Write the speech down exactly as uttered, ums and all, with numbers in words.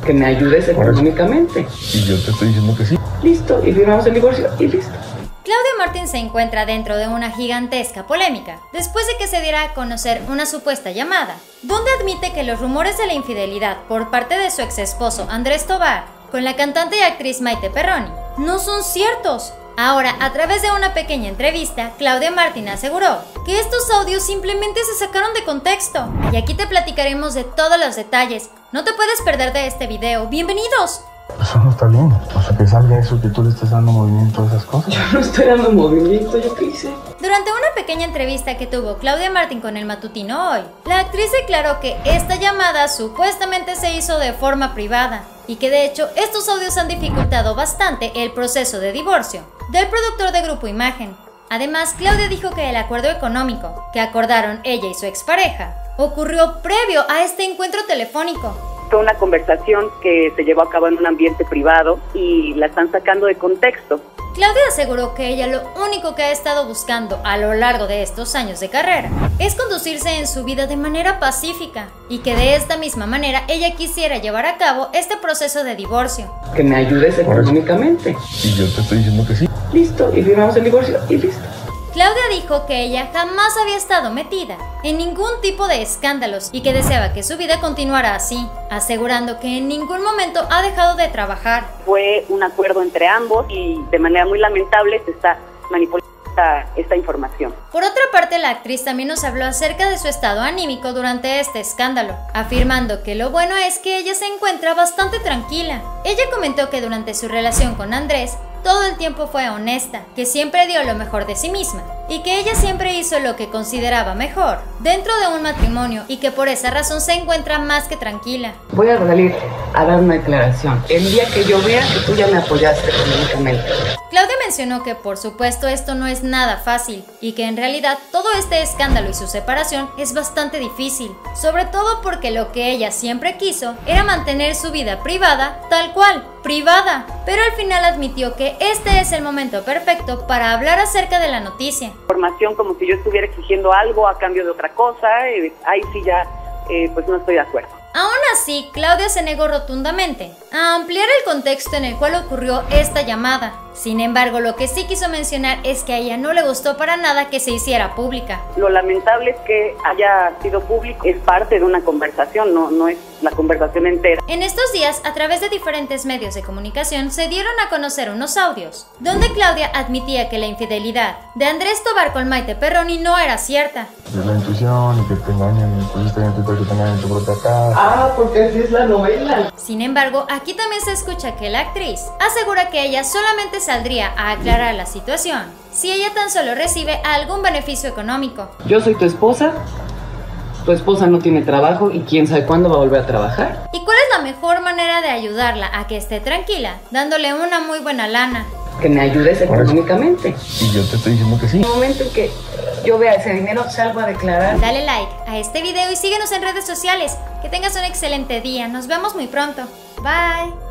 que me ayudes económicamente. Y yo te estoy diciendo que sí. Listo, y firmamos el divorcio y listo. Claudia Martín se encuentra dentro de una gigantesca polémica, después de que se diera a conocer una supuesta llamada, donde admite que los rumores de la infidelidad por parte de su ex esposo Andrés Tobar con la cantante y actriz Maite Perroni no son ciertos. Ahora, a través de una pequeña entrevista, Claudia Martín aseguró que estos audios simplemente se sacaron de contexto. Y aquí te platicaremos de todos los detalles. No te puedes perder de este video. ¡Bienvenidos! Eso no está bien. O sea, que salga eso, que tú le estés dando movimiento a esas cosas. Yo no estoy dando movimiento, ¿yo qué hice? Durante una pequeña entrevista que tuvo Claudia Martín con El Matutino Hoy, la actriz declaró que esta llamada supuestamente se hizo de forma privada y que de hecho estos audios han dificultado bastante el proceso de divorcio del productor de Grupo Imagen. Además, Claudia dijo que el acuerdo económico que acordaron ella y su expareja ocurrió previo a este encuentro telefónico. Fue una conversación que se llevó a cabo en un ambiente privado y la están sacando de contexto. Claudia aseguró que ella lo único que ha estado buscando a lo largo de estos años de carrera es conducirse en su vida de manera pacífica y que de esta misma manera ella quisiera llevar a cabo este proceso de divorcio. Que me ayudes económicamente. Y yo te estoy diciendo que sí. Listo, y firmamos el divorcio y listo. Claudia dijo que ella jamás había estado metida en ningún tipo de escándalos y que deseaba que su vida continuara así, asegurando que en ningún momento ha dejado de trabajar. Fue un acuerdo entre ambos y de manera muy lamentable se está manipulando esta, esta información. Por otra parte, la actriz también nos habló acerca de su estado anímico durante este escándalo, afirmando que lo bueno es que ella se encuentra bastante tranquila. Ella comentó que durante su relación con Andrés, todo el tiempo fue honesta, que siempre dio lo mejor de sí misma y que ella siempre hizo lo que consideraba mejor dentro de un matrimonio y que por esa razón se encuentra más que tranquila. Voy a salir a dar una declaración el día que yo vea que tú ya me apoyaste económicamente. Claudia mencionó que por supuesto esto no es nada fácil y que en realidad todo este escándalo y su separación es bastante difícil, sobre todo porque lo que ella siempre quiso era mantener su vida privada tal cual, privada, pero al final admitió que este es el momento perfecto para hablar acerca de la noticia. Información como si yo estuviera exigiendo algo a cambio de otra cosa, eh, ahí sí ya eh, pues no estoy de acuerdo. Aún así, Claudia se negó rotundamente a ampliar el contexto en el cual ocurrió esta llamada. Sin embargo, lo que sí quiso mencionar es que a ella no le gustó para nada que se hiciera pública. Lo lamentable es que haya sido público, es parte de una conversación, no, no es la conversación entera. En estos días, a través de diferentes medios de comunicación, se dieron a conocer unos audios, donde Claudia admitía que la infidelidad de Andrés Tobar con Maite Perroni no era cierta. Es la intuición y que te engañen, pues está en Twitter que te engañen en tu propia casa. Ah, porque así es la novela. Sin embargo, aquí también se escucha que la actriz asegura que ella solamente saldría a aclarar la situación si ella tan solo recibe algún beneficio económico. Yo soy tu esposa, tu esposa no tiene trabajo y quién sabe cuándo va a volver a trabajar. ¿Y cuál es la mejor manera de ayudarla a que esté tranquila? Dándole una muy buena lana. Que me ayudes económicamente. Y yo te estoy diciendo que sí. En el momento en que yo vea ese dinero, salgo a declarar. Dale like a este video y síguenos en redes sociales. Que tengas un excelente día. Nos vemos muy pronto. Bye.